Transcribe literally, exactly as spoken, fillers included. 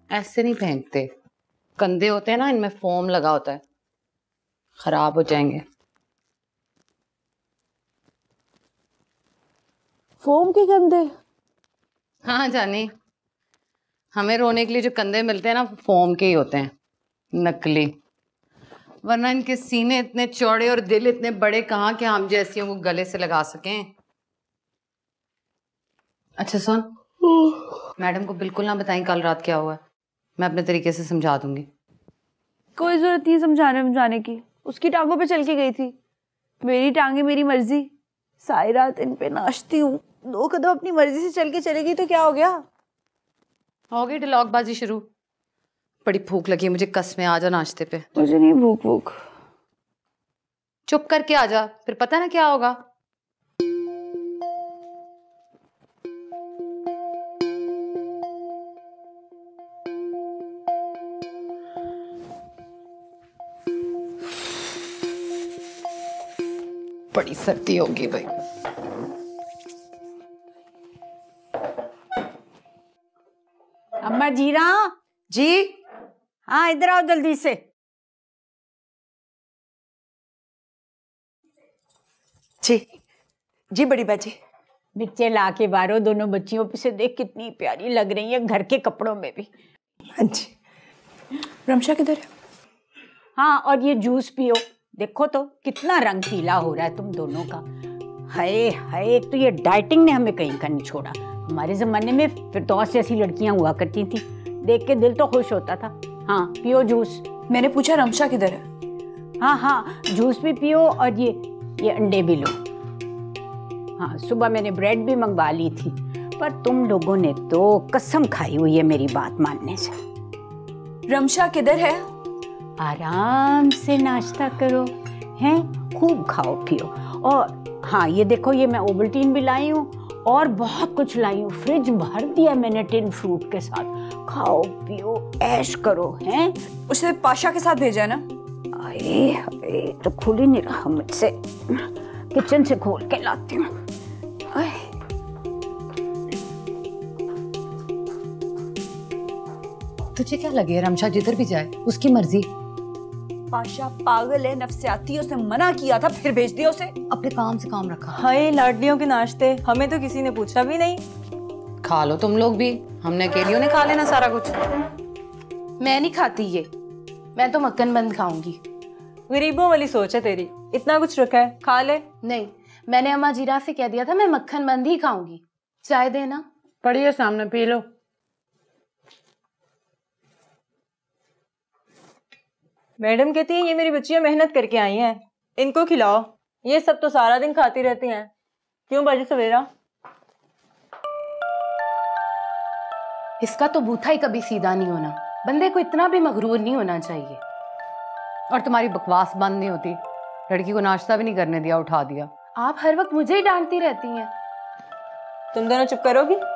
ऐसे नहीं फेंकते, कंधे होते हैं ना, इनमें फोम लगा होता है, खराब हो जाएंगे। फोम के कंधे? हाँ जानी, हमें रोने के लिए जो कंधे मिलते हैं ना, फोम के ही होते हैं, नकली। वरना इनके सीने इतने चौड़े और दिल इतने बड़े कहाँ कि हम जैसियों को गले से लगा सकें। अच्छा सुन, मैडम को बिल्कुल ना बताएं कल रात क्या हुआ है, मैं अपने तरीके से समझा दूंगी। कोई जरूरत नहीं समझाने समझाने की, उसकी टांगों पे चल के गई थी। मेरी टांगे मेरी मर्जी, सारी रात इन पे नाचती हूँ। दो कदम अपनी मर्जी से चल के चलेगी तो क्या हो गया? हो गई डिलॉग बाजी शुरू। बड़ी भूख लगी है मुझे, कसमें आ जा नाश्ते पे। मुझे नहीं भूख भूख। चुप करके आ जा, फिर पता ना क्या होगा। बड़ी सर्दी होगी भाई। अम्मा जीरा जी। हाँ इधर आओ जल्दी से। जी जी बड़ी बाजी। नीचे ला के बारो, दोनों बच्चियों पे से देख कितनी प्यारी लग रही है घर के कपड़ों में भी। हाँ जी। रमशा किधर है? हाँ और ये जूस पियो, देखो तो कितना रंग पीला हो रहा है तुम दोनों का। हाय हाय, तो ये डाइटिंग ने हमें कहीं का नहीं छोड़ा। हमारे जमाने में फिरदौस जैसी लड़कियां हुआ करती थी, देख के दिल तो खुश होता था। हाँ पियो जूस। मैंने पूछा रमशा किधर है? हाँ हाँ जूस भी पियो और ये ये अंडे भी लो। हाँ सुबह मैंने ब्रेड भी मंगवा ली थी, पर तुम लोगों ने तो कसम खाई हुई है मेरी बात मानने से। रमशा किधर है? आराम से नाश्ता करो, हैं, खूब खाओ पियो। और हाँ ये देखो, ये मैं ओवल्टीन भी लाई हूँ और बहुत कुछ लाई हूँ, फ्रिज भर दिया मैंने टिन फ्रूट के साथ। खाओ पियो ऐश करो। हैं, उसे पाशा के साथ भेजा है ना? अरे अरे तो खुल ही नहीं रहा मुझसे, किचन से खोल के लाती हूँ। तुझे क्या लगे रमशा जिधर भी जाए उसकी मर्जी? पाशा पागल है, नफसियाती, उसने मना किया था फिर भेज दिया उसे। अपने काम से काम रखा। हाय लाडलियों के नाश्ते, हमें तो किसी ने पूछा भी नहीं। खा लो तुम लोग भी, हमने अकेलियों ने खा लेना सारा कुछ। मैं नहीं खाती ये, मैं तो मक्खन बंद खाऊंगी। गरीबों वाली सोच है तेरी, इतना कुछ रखा है खा ले। नहीं, मैंने अम्मा जीरा से कह दिया था मैं मक्खन बंद ही खाऊंगी। चाय देना। पड़ी है सामने, पी लो। मैडम कहती है ये मेरी बच्चियां मेहनत करके आई हैं, इनको खिलाओ। ये सब तो सारा दिन खाती रहती हैं। क्यों बाजी सवेरा? इसका तो बूथा ही कभी सीधा नहीं होना, बंदे को इतना भी मगरूर नहीं होना चाहिए। और तुम्हारी बकवास बंद नहीं होती, लड़की को नाश्ता भी नहीं करने दिया, उठा दिया। आप हर वक्त मुझे ही डांटती रहती हैं। तुम दोनों चुप करोगी?